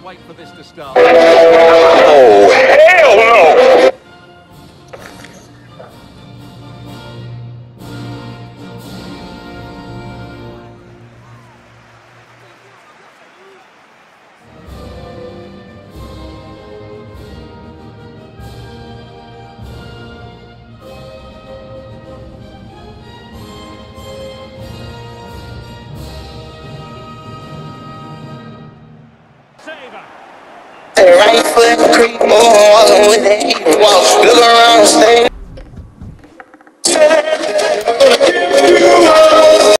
wait for this to start. Oh, hell no! Right foot creep, walking with that heat. Walk, look around, stay.